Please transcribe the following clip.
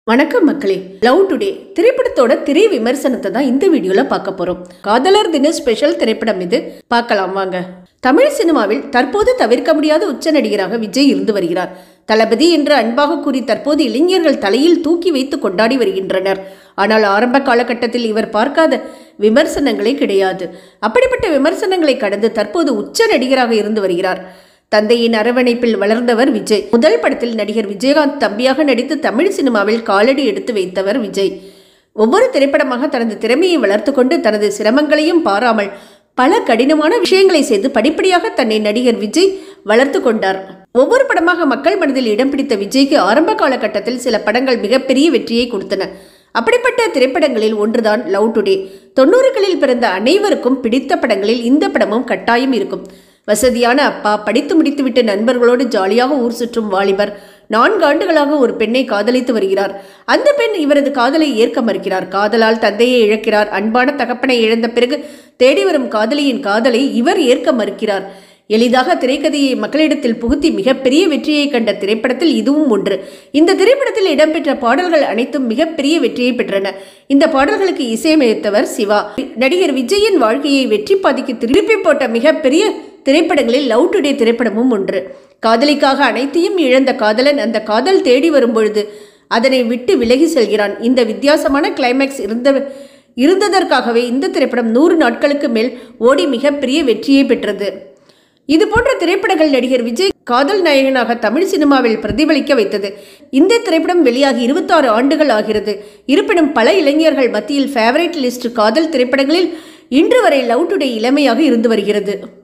வணக்கம் மக்களே. Love today திரைப்படத்தோட திரை விமர்சனத்தை தான் இந்த வீடியோல பார்க்க போறோம். காதலர் தின ஸ்பெஷல் திரைப்படம் இது. பார்க்கலாம் வாங்க. தமிழ் சினிமாவில் தற்போது தவிர்க்க முடியாத உச்ச நடிகராக விஜய் இருந்து வருகிறார். தளபதி என்று அன்பாக கூறி தற்போது இளைஞர்கள் தலையில் தூக்கி வைத்து கொண்டாடி வருகின்றனர். ஆனால் ஆரம்ப காலகட்டத்தில் இவர் பார்க்காத விமர்சனங்களே கிடையாது. அப்படிப்பட்ட விமர்சனங்களை கடந்து தற்போது உச்ச நடிகராக இருந்து வருகிறார். தந்தையின் அரவணைப்பில் வளர்ந்தவர் விஜய். முதல் படத்தில் நடிகர் விஜயகாந்த் தம்பியாக நடித்து தமிழ் சினிமாவில் காலடி எடுத்து வைத்தவர் விஜய். ஒவ்வொரு திரைப்படமாக தனது திறமையை வளர்த்து கொண்டு தனது சிரமங்களையும் பாராமல் பல கடினமான விஷயங்களை செய்து படிப்படியாக தன்னை நடிகர் விஜய் வளர்த்து கொண்டார். ஒவ்வொரு படமாக மக்கள் மனதில் இடம் பிடித்த விஜய்க்கு ஆரம்ப காலகட்டத்தில் சில படங்கள் மிகப்பெரிய வெற்றியை கொடுத்தன. அப்படிப்பட்ட திரைப்படங்களில் ஒன்றுதான் லவ் டுடே. 90களில் பிறந்த அனைவருக்கும் பிடித்த படங்களில் இந்த படமும் கட்டாயம் இருக்கும். வசதியான அப்பா, படித்து முடித்துவிட்டு நண்பர்களோடு ஜாலியாக ஊர் சுற்றும் வாலிபர் 4 ஆண்டுகளாக ஒரு பெண்ணை காதலித்து வருகிறார். அந்த பெண் இவரது காதலை ஏற்க மறுக்கிறார். காதலால் தந்தையை இழக்கிறார். அன்பான தகப்பனை இழந்த பிறகு தேடி வரும் காதலியின் காதலை இவர் ஏற்க மறுக்கிறார். எளிதாக திரைக்கதையை மக்களிடத்தில் புகுத்தி மிகப்பெரிய வெற்றியை கண்ட திரைப்படத்தில் இதுவும் ஒன்று. இந்த திரைப்படத்தில் இடம்பெற்ற பாடல்கள் அனைத்தும் மிகப்பெரிய வெற்றியை பெற்றன. இந்த பாடல்களுக்கு இசையமைத்தவர் சிவா. நடிகர் விஜயின் வாழ்க்கையை வெற்றி பாதைக்கு திருப்பி போட்ட மிகப்பெரிய திரைப்படங்களில் லவ் டுடே திரைப்படமும் ஒன்று. காதலிக்காக அனைத்தையும் இழந்த காதலன் அந்த காதல் தேடி வரும்பொழுது அதனை விட்டு விலகி செல்கிறான். இந்த வித்தியாசமான கிளைமேக்ஸ் இருந்ததற்காகவே இந்த திரைப்படம் 100 நாட்களுக்கு மேல் ஓடி மிகப்பெரிய வெற்றியை பெற்றது. இது போன்ற திரைப்படங்கள் நடிகர் விஜய் காதல் நாயகனாக தமிழ் சினிமாவில் பிரதிபலிக்க வைத்தது. இந்த திரைப்படம் வெளியாகி 26 ஆண்டுகள் ஆகிறது. இருப்பினும் பல இளைஞர்கள் மத்தியில் ஃபேவரட் லிஸ்ட் காதல் திரைப்படங்களில் இன்று வரை லவ் டுடே இளமையாக இருந்து வருகிறது.